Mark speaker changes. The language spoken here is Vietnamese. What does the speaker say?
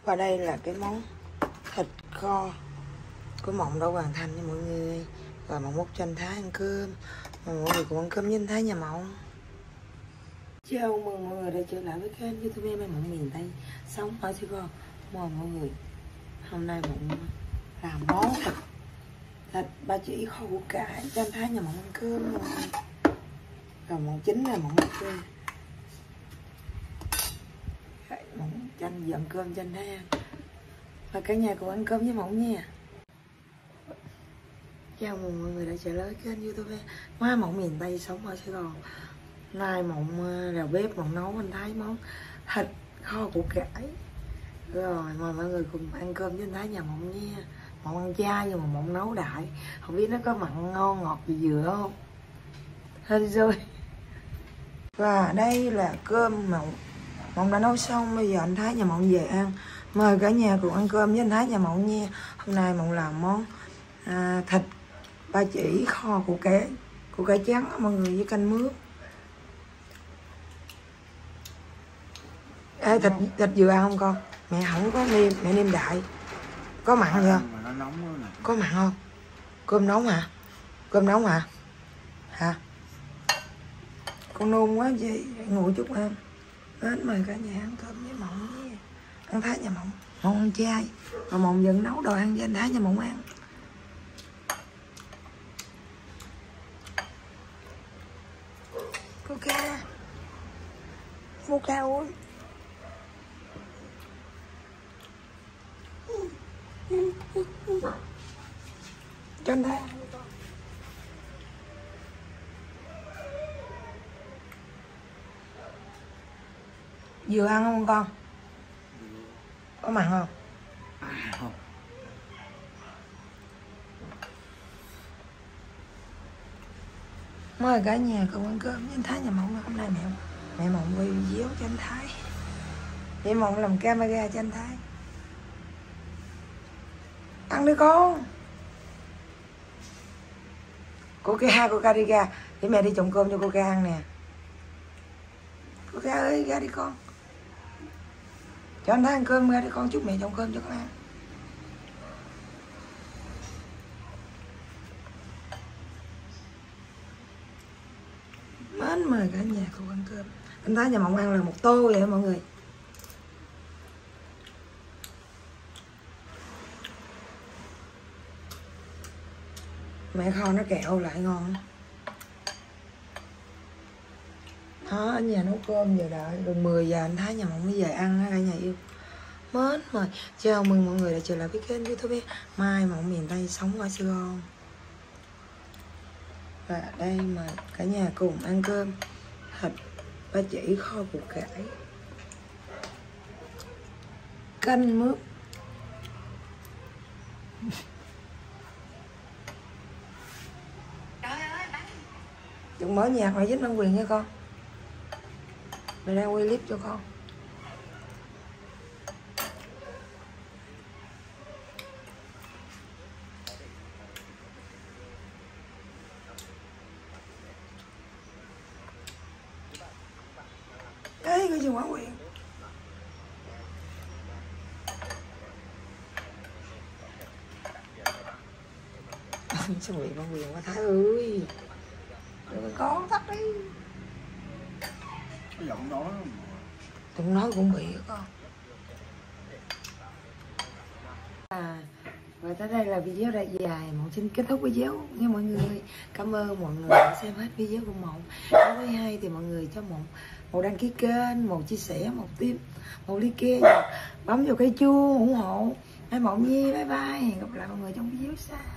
Speaker 1: Và đây là cái món thịt kho của Mộng đã hoàn thành nha mọi người. Rồi Mộng múc cho anh Thái ăn cơm. Mọi người cùng ăn cơm với anh Thái nhà Mộng. Chào mừng mọi người đã trở lại với kênh YouTube em Mộng miền Tây sống ở Sài Gòn. Mời mọi người, hôm nay Mộng làm món thịt ba chỉ kho củ cải cho anh Thái nhà Mộng ăn cơm rồi. Rồi Mộng chính là Mộng ăn cơm. Mộng chanh dọn cơm cho anh Thái ăn. Và cả nhà cùng ăn cơm với Mộng nha. Chào mừng mọi người đã trở lại kênh YouTube Má Mộng miền Tây sống ở Sài Gòn. Nay Mộng vào bếp Mộng nấu anh Thái món thịt kho củ cải. Rồi mời mọi người cùng ăn cơm với anh Thái nhà Mộng nha. Mộng ăn chay nhưng mà Mộng nấu đại. Không biết nó có mặn ngon ngọt gì dừa không? Hên rồi. Và đây là cơm Mộng đã nấu xong. Bây giờ anh Thái nhà Mộng về ăn. Mời cả nhà cùng ăn cơm với anh Thái nhà Mộng nha. Hôm nay Mộng làm món thịt ba chỉ kho củ cải trắng mọi người, với canh mướp. Ê, thịt vừa ăn không con? Mẹ không có nêm, mẹ nêm đại. Có mặn không?
Speaker 2: Nó nóng quá nè.
Speaker 1: Có mặn không? Cơm nóng hả? Cơm nóng hả? Hả? Con nôn quá gì? Ngồi chút ăn. Đến mời cả nhà ăn cơm với Mộng nha. Ăn Thái nhà Mộng. Mộng ăn chay. Mà Mộng vẫn nấu đồ ăn với anh Thái nhà Mộng ăn. Coca. Mocha uống. Cho anh Thái. Vừa ăn không con? Có mặn không?
Speaker 2: Không.
Speaker 1: Mời cả nhà cùng ăn cơm với anh Thái nhà Mộng. Hôm nay mẹ Mộng quay video cho anh Thái. Mẹ Mộng làm camera cho anh Thái. Ăn đi con. Coca đi ra. Để mẹ đi trồng cơm cho Coca ăn nè. Coca ơi ra đi con. Cho anh Thái ăn cơm ra đi con. Chúc mẹ trồng cơm cho con ăn. Mến mời cả nhà cùng ăn cơm. Anh Thái nhà Mộng ăn là một tô vậy mọi người. Mẹ kho nó kẹo lại ngon. Đó, ở nhà nấu cơm giờ đợi gần 10 giờ anh Thái nhà Mộng mới về ăn á cả nhà yêu. Mến mời. Chào mừng mọi người đã trở lại với kênh YouTube Mai Mộng miền Tây sống ở Sài Gòn. Và đây mà cả nhà cùng ăn cơm thịt ba chỉ kho củ cải, canh mướp. Đừng mở nhạc mà dính bản quyền nha con. Mày đang quay clip cho con. Ê, cái gì bản quyền. Sao bị bản quyền quá Thái ơi. Đừng con tắt đi.
Speaker 2: Cái giọng nói
Speaker 1: Đừng nói cũng bị con. Và tới đây là video đã dài. Mộng xin kết thúc video nha mọi người. Cảm ơn mọi người đã xem hết video của Mộng. Nếu thấy hay thì mọi người cho Mộng một đăng ký kênh, một chia sẻ, một tim, một like kia, bấm vào cái chuông ủng hộ. Bye Mộng Nhi, bye bye. Hẹn gặp lại mọi người trong video sau.